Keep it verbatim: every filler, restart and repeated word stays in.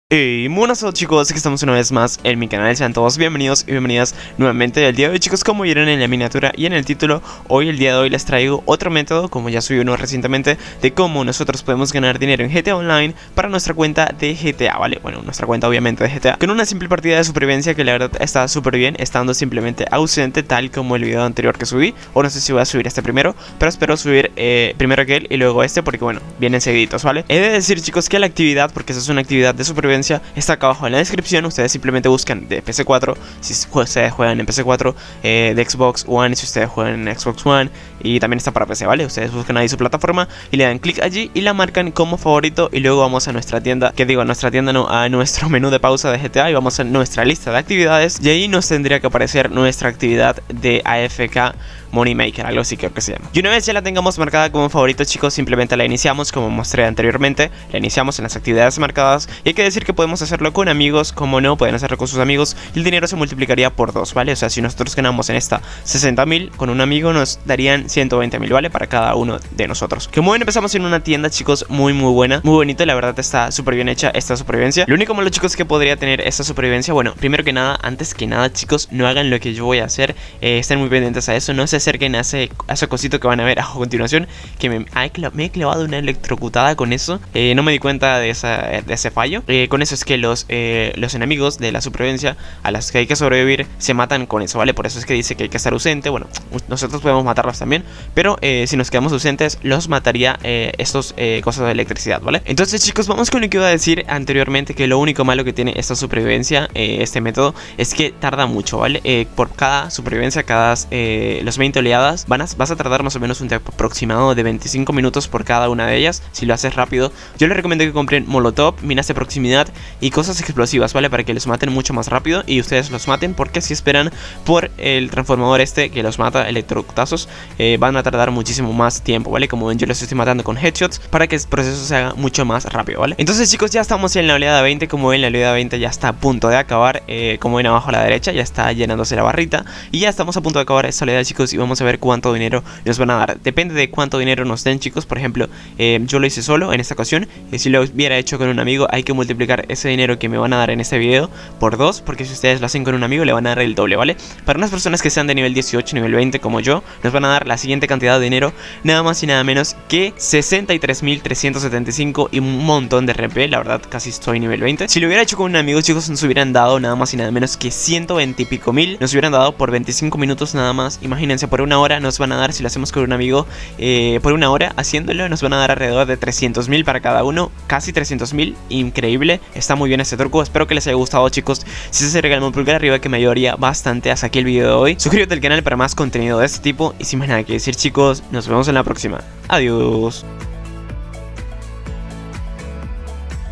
Hey, buenas a todos chicos, aquí estamos una vez más en mi canal, sean todos bienvenidos y bienvenidas nuevamente. El día de hoy chicos, como vieron en la miniatura y en el título, hoy el día de hoy les traigo otro método, como ya subí uno recientemente, de cómo nosotros podemos ganar dinero en G T A Online para nuestra cuenta de G T A, ¿vale? Bueno, nuestra cuenta obviamente de G T A, con una simple partida de supervivencia que la verdad está súper bien, estando simplemente ausente tal como el video anterior que subí, o no sé si voy a subir este primero, pero espero subir eh, primero aquel y luego este porque bueno, vienen seguiditos, ¿vale? He de decir chicos que la actividad, porque esa es una actividad de supervivencia, está acá abajo en la descripción. Ustedes simplemente buscan de P C cuatro si ustedes juegan en P C cuatro, eh, de Xbox One si ustedes juegan en Xbox One, y también está para P C, ¿vale? Ustedes buscan ahí su plataforma y le dan clic allí y la marcan como favorito, y luego vamos a nuestra tienda, que digo a nuestra tienda no, a nuestro menú de pausa de G T A, y vamos a nuestra lista de actividades y ahí nos tendría que aparecer nuestra actividad de A F K Money Maker, algo así creo que se llama. Y una vez ya la tengamos marcada como favorito chicos, simplemente la iniciamos como mostré anteriormente, la iniciamos en las actividades marcadas, y hay que decir que podemos hacerlo con amigos, como no, pueden hacerlo con sus amigos y el dinero se multiplicaría por dos, ¿vale? O sea, si nosotros ganamos en esta sesenta mil, con un amigo nos darían ciento veinte mil, ¿vale? Para cada uno de nosotros. Como ven, empezamos en una tienda chicos muy muy buena, muy bonito, la verdad está súper bien hecha esta supervivencia. Lo único malo chicos que podría tener esta supervivencia, bueno, primero que nada, antes que nada chicos, no hagan lo que yo voy a hacer, eh, estén muy pendientes a eso, no se acerquen a ese, a ese cosito que van a ver a continuación, que me, ay, me he clavado una electrocutada con eso, eh, no me di cuenta de, esa, de ese fallo. Eh, con eso es que los, eh, los enemigos de la supervivencia a las que hay que sobrevivir se matan con eso, ¿vale? Por eso es que dice que hay que estar ausente. Bueno, nosotros podemos matarlos también, pero eh, si nos quedamos ausentes los mataría eh, estos eh, cosas de electricidad, ¿vale? Entonces chicos, vamos con lo que iba a decir anteriormente, que lo único malo que tiene esta supervivencia, eh, este método, es que tarda mucho, ¿vale? Eh, por cada supervivencia, cada eh, los veinte oleadas Van a, vas a tardar más o menos un tiempo aproximado de veinticinco minutos por cada una de ellas. Si lo haces rápido, yo les recomiendo que compren molotov, minas de proximidad y cosas explosivas, ¿vale? Para que los maten mucho más rápido y ustedes los maten, porque si esperan por el transformador este que los mata electrocutazos, eh, van a tardar muchísimo más tiempo, ¿vale? Como ven, yo los estoy matando con headshots para que el proceso se haga mucho más rápido, ¿vale? Entonces chicos, ya estamos en la oleada veinte. Como ven, la oleada veinte ya está a punto de acabar, eh, como ven abajo a la derecha ya está llenándose la barrita y ya estamos a punto de acabar esta oleada chicos, y vamos a ver cuánto dinero nos van a dar. Depende de cuánto dinero nos den chicos. Por ejemplo, eh, yo lo hice solo en esta ocasión, y si lo hubiera hecho con un amigo hay que multiplicar ese dinero que me van a dar en este video por dos, porque si ustedes lo hacen con un amigo le van a dar el doble, ¿vale? Para unas personas que sean de nivel dieciocho, nivel veinte como yo, nos van a dar la siguiente cantidad de dinero, nada más y nada menos que sesenta y tres mil trescientos setenta y cinco y un montón de R P. La verdad casi estoy nivel veinte. Si lo hubiera hecho con un amigo chicos, nos hubieran dado nada más y nada menos que ciento veinte y pico mil. Nos hubieran dado por veinticinco minutos nada más. Imagínense, por una hora nos van a dar, si lo hacemos con un amigo, eh, por una hora haciéndolo nos van a dar alrededor de trescientos mil para cada uno, casi trescientos mil. Increíble, está muy bien este truco. Espero que les haya gustado chicos. Si se regalan un pulgar arriba, que me ayudaría bastante. Hasta aquí el video de hoy. Suscríbete al canal para más contenido de este tipo, y sin más nada que decir chicos, nos vemos en la próxima. Adiós.